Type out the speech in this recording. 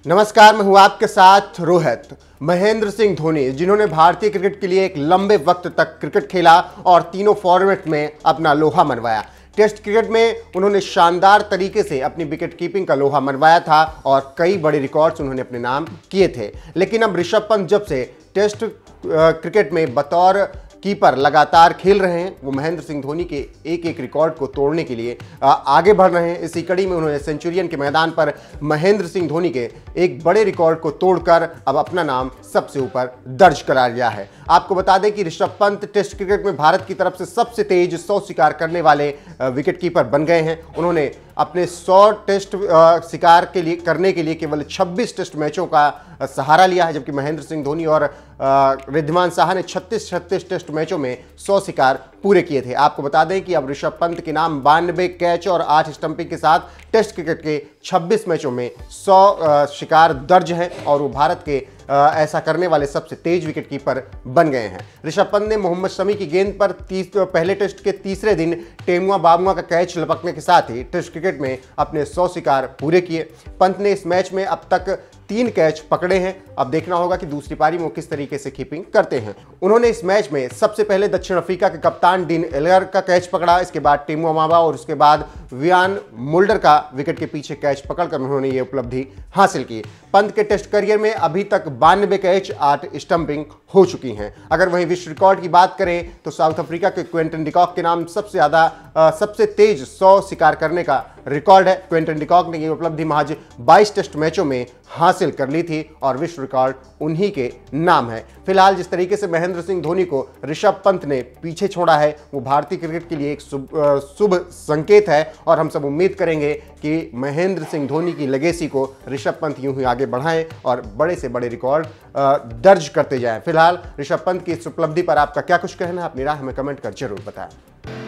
नमस्कार, मैं हूं आपके साथ रोहित। महेंद्र सिंह धोनी, जिन्होंने भारतीय क्रिकेट के लिए एक लंबे वक्त तक क्रिकेट खेला और तीनों फॉर्मेट में अपना लोहा मनवाया। टेस्ट क्रिकेट में उन्होंने शानदार तरीके से अपनी विकेट कीपिंग का लोहा मनवाया था और कई बड़े रिकॉर्ड्स उन्होंने अपने नाम किए थे। लेकिन अब ऋषभ पंत जब से टेस्ट क्रिकेट में बतौर कीपर लगातार खेल रहे हैं, वो महेंद्र सिंह धोनी के एक एक रिकॉर्ड को तोड़ने के लिए आगे बढ़ रहे हैं। इसी कड़ी में उन्होंने सेंचुरियन के मैदान पर महेंद्र सिंह धोनी के एक बड़े रिकॉर्ड को तोड़कर अब अपना नाम सबसे ऊपर दर्ज करा लिया है। आपको बता दें कि ऋषभ पंत टेस्ट क्रिकेट में भारत की तरफ से सबसे तेज 100 शिकार करने वाले विकेट कीपर बन गए हैं। उन्होंने अपने 100 टेस्ट शिकार करने के लिए केवल 26 टेस्ट मैचों का सहारा लिया है, जबकि महेंद्र सिंह धोनी और रिद्धिमान साहा ने 36 टेस्ट मैचों में 100 शिकार पूरे किए थे। आपको बता दें कि अब ऋषभ पंत के नाम 92 कैच और 8 स्टंपिंग के साथ टेस्ट क्रिकेट के 26 मैचों में 100 शिकार दर्ज हैं और वो भारत के ऐसा करने वाले सबसे तेज विकेट कीपर बन गए हैं। ऋषभ पंत ने मोहम्मद शमी की गेंद पर पहले टेस्ट के तीसरे दिन टेमुआ बामुआ का कैच लपकने के साथ ही टेस्ट क्रिकेट में अपने 100 शिकार पूरे किए। पंत ने इस मैच में अब तक 3 कैच पकड़े हैं। अब देखना होगा कि दूसरी पारी में वो किस तरीके से कीपिंग करते हैं। उन्होंने इस मैच में सबसे पहले दक्षिण अफ्रीका के कप्तान डीन एलगर का कैच पकड़ा, इसके बाद टेमुआ बामुआ और उसके बाद वियान मुल्डर का विकेट के पीछे कैच पकड़कर उन्होंने ये उपलब्धि हासिल की। पंत के टेस्ट करियर में अभी तक 92 कैच 8 स्टंपिंग हो चुकी हैं। अगर वहीं विश्व रिकॉर्ड की बात करें तो साउथ अफ्रीका के क्विंटन डिकॉक के नाम सबसे तेज 100 शिकार करने का रिकॉर्ड है। क्विंटन डिकॉक ने ये उपलब्धि महज 22 टेस्ट मैचों में हासिल कर ली थी और विश्व रिकॉर्ड उन्हीं के नाम है। फिलहाल जिस तरीके से महेंद्र सिंह धोनी को ऋषभ पंत ने पीछे छोड़ा है, वो भारतीय क्रिकेट के लिए एक शुभ संकेत है और हम सब उम्मीद करेंगे कि महेंद्र सिंह धोनी की लेगेसी को ऋषभ पंत यूं ही आगे बढ़ाएं और बड़े से बड़े रिकॉर्ड दर्ज करते जाएं। फिलहाल ऋषभ पंत की इस उपलब्धि पर आपका क्या कुछ कहना है? अपनी राय हमें कमेंट कर जरूर बताएं।